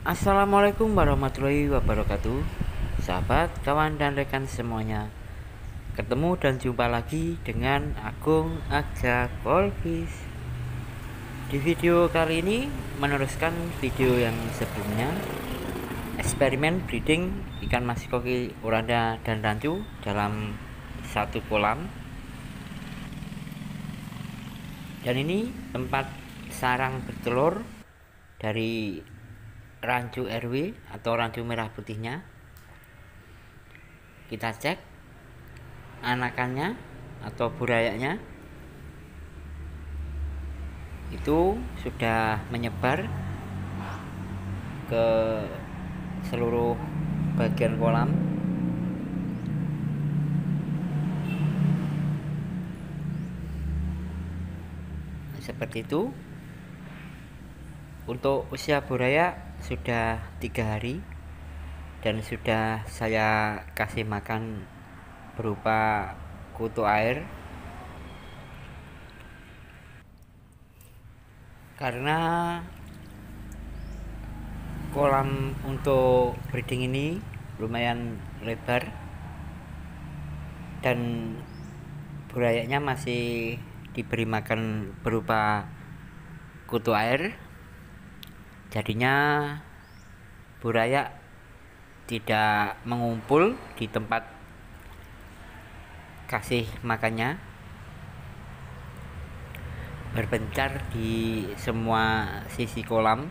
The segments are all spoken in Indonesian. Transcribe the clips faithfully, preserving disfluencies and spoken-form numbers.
Assalamualaikum warahmatullahi wabarakatuh. Sahabat, kawan dan rekan semuanya, ketemu dan jumpa lagi dengan Agung Agza Kolkis. Di video kali ini meneruskan video yang sebelumnya, eksperimen breeding ikan mas koki oranda dan rancu dalam satu kolam. Dan ini tempat sarang bertelur dari rancu R W atau rancu merah putihnya. Kita cek anakannya atau burayanya itu sudah menyebar ke seluruh bagian kolam. Seperti itu. Untuk usia buraya sudah tiga hari dan sudah saya kasih makan berupa kutu air, karena kolam untuk breeding ini lumayan lebar dan burayanya masih diberi makan berupa kutu air. Jadinya buraya tidak mengumpul di tempat kasih makannya, berpencar di semua sisi kolam.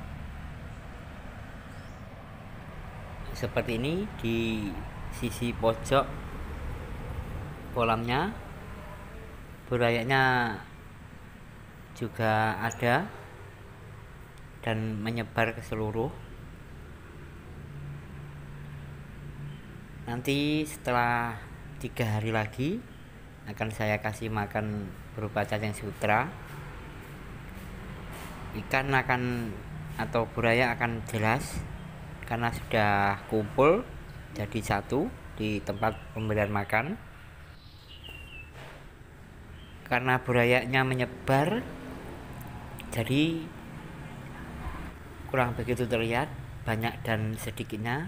Seperti ini di sisi pojok kolamnya, burayanya juga ada dan menyebar ke seluruh. Nanti setelah tiga hari lagi akan saya kasih makan berupa cacing sutra. Ikan akan atau buraya akan jelas karena sudah kumpul jadi satu di tempat pemberian makan. Karena burayanya menyebar, jadi kurang begitu terlihat banyak dan sedikitnya,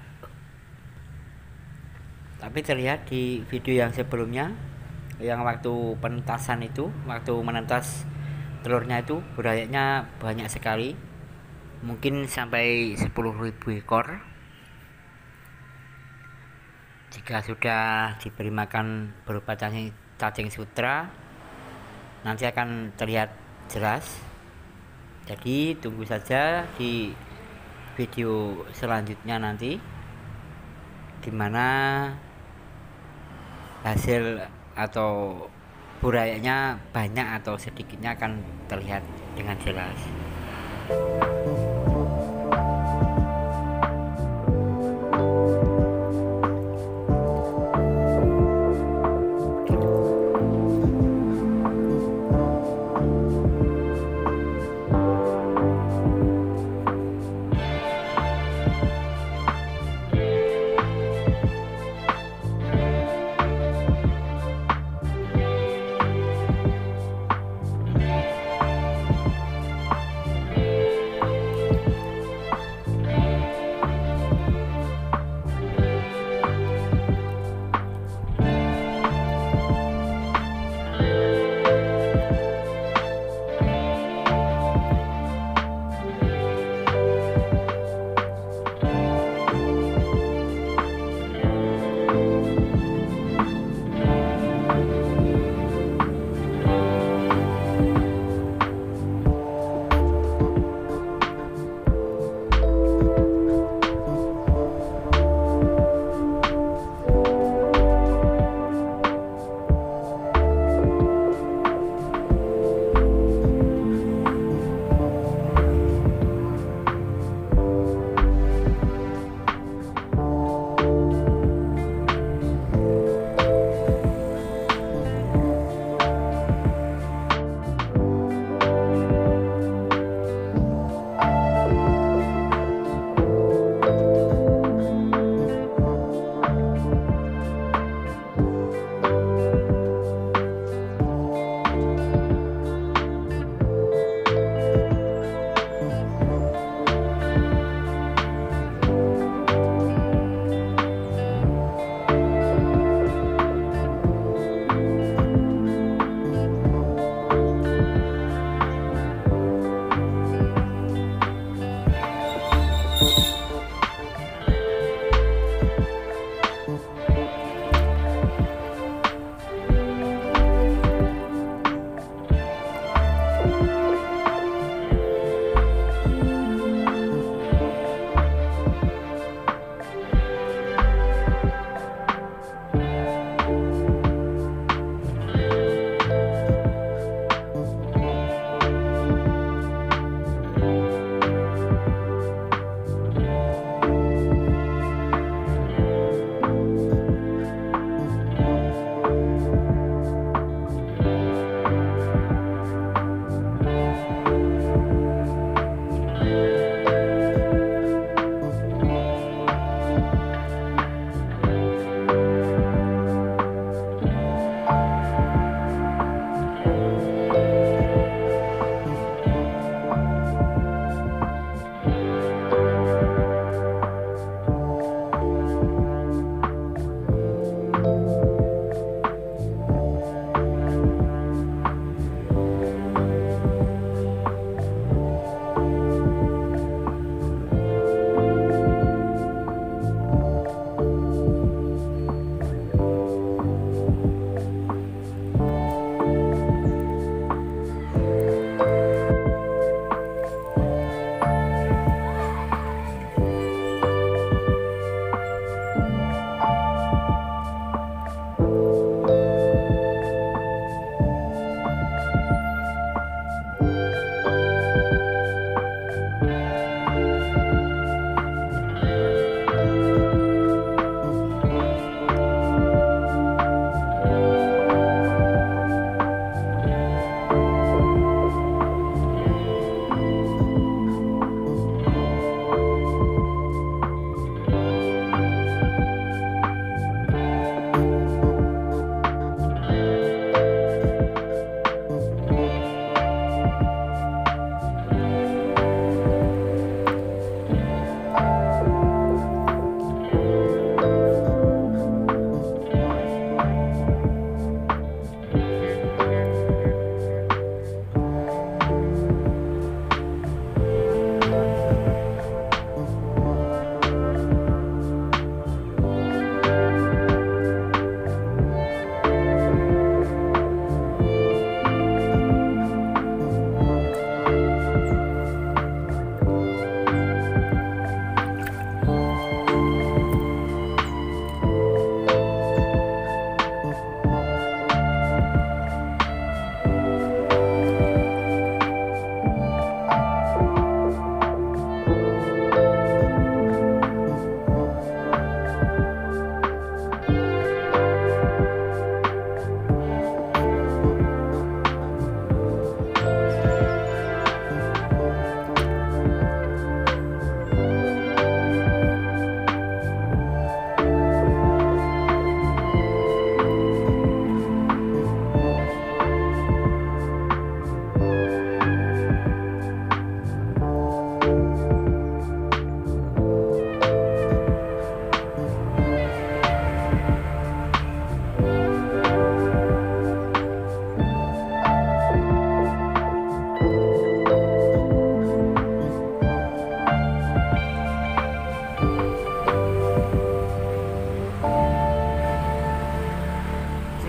tapi terlihat di video yang sebelumnya yang waktu penetasan itu, waktu menetas telurnya itu burayanya banyak sekali, mungkin sampai sepuluh ribu ekor. Jika sudah diberi makan berupa cacing, cacing sutra, nanti akan terlihat jelas. Jadi tunggu saja di video selanjutnya nanti gimana hasil atau burayanya banyak atau sedikitnya akan terlihat dengan jelas.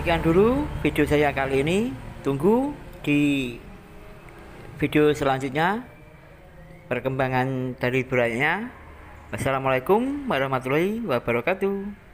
sekian dulu video saya kali ini. Tunggu di video selanjutnya perkembangan dari bulannya. Wassalamualaikum warahmatullahi wabarakatuh.